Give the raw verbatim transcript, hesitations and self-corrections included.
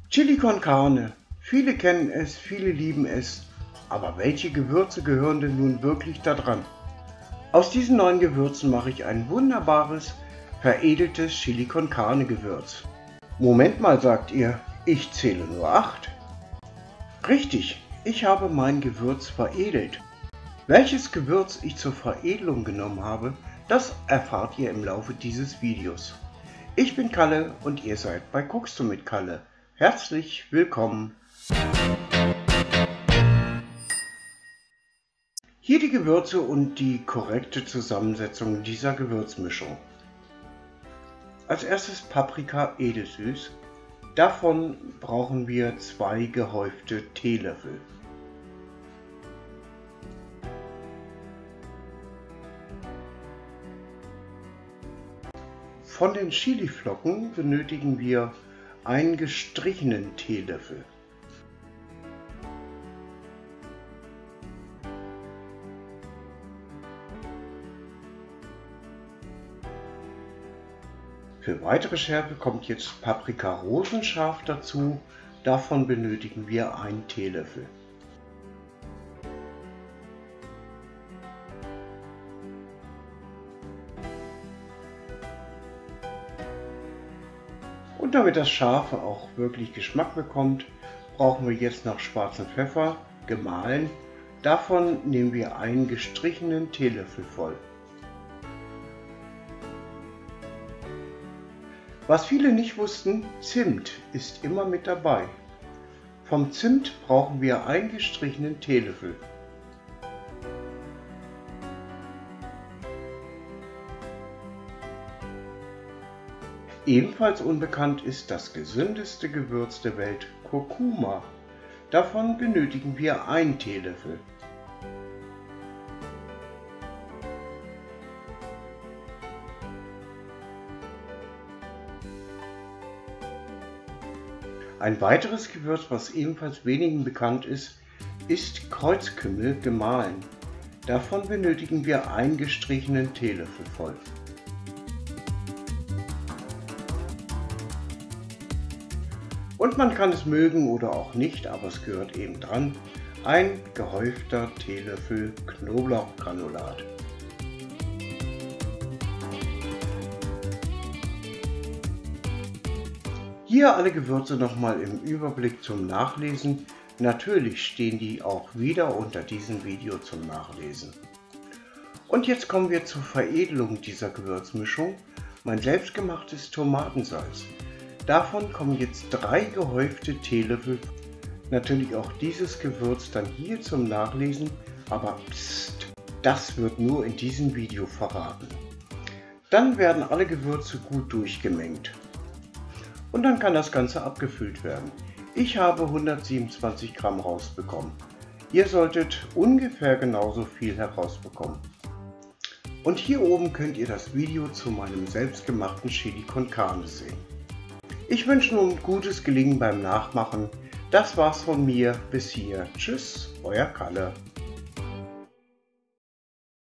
Chili con Carne. Viele kennen es, viele lieben es. Aber welche Gewürze gehören denn nun wirklich da dran? Aus diesen neuen Gewürzen mache ich ein wunderbares, veredeltes Chili con Carne Gewürz. Moment mal, sagt ihr, ich zähle nur acht. Richtig, ich habe mein Gewürz veredelt. Welches Gewürz ich zur Veredelung genommen habe, das erfahrt ihr im Laufe dieses Videos. Ich bin Kalle und ihr seid bei Guckst du mit Kalle. Herzlich willkommen! Hier die Gewürze und die korrekte Zusammensetzung dieser Gewürzmischung. Als erstes Paprika edelsüß. Davon brauchen wir zwei gehäufte Teelöffel. Von den Chiliflocken benötigen wir einen gestrichenen Teelöffel. Für weitere Schärfe kommt jetzt Paprika rosenscharf dazu. Davon benötigen wir einen Teelöffel. Und damit das Scharfe auch wirklich Geschmack bekommt, brauchen wir jetzt noch schwarzen Pfeffer, gemahlen. Davon nehmen wir einen gestrichenen Teelöffel voll. Was viele nicht wussten, Zimt ist immer mit dabei. Vom Zimt brauchen wir einen gestrichenen Teelöffel. Ebenfalls unbekannt ist das gesündeste Gewürz der Welt, Kurkuma. Davon benötigen wir einen Teelöffel. Ein weiteres Gewürz, was ebenfalls wenigen bekannt ist, ist Kreuzkümmel gemahlen. Davon benötigen wir einen gestrichenen Teelöffel voll. Und man kann es mögen oder auch nicht, aber es gehört eben dran, ein gehäufter Teelöffel Knoblauchgranulat. Hier alle Gewürze nochmal im Überblick zum Nachlesen. Natürlich stehen die auch wieder unter diesem Video zum Nachlesen. Und jetzt kommen wir zur Veredelung dieser Gewürzmischung. Mein selbstgemachtes Tomatensalz. Davon kommen jetzt drei gehäufte Teelöffel. Natürlich auch dieses Gewürz dann hier zum Nachlesen, aber pst, das wird nur in diesem Video verraten. Dann werden alle Gewürze gut durchgemengt. Und dann kann das Ganze abgefüllt werden. Ich habe hundertsiebenundzwanzig Gramm rausbekommen. Ihr solltet ungefähr genauso viel herausbekommen. Und hier oben könnt ihr das Video zu meinem selbstgemachten Chili con Carne sehen. Ich wünsche nun gutes Gelingen beim Nachmachen. Das war's von mir. Bis hier. Tschüss, euer Kalle.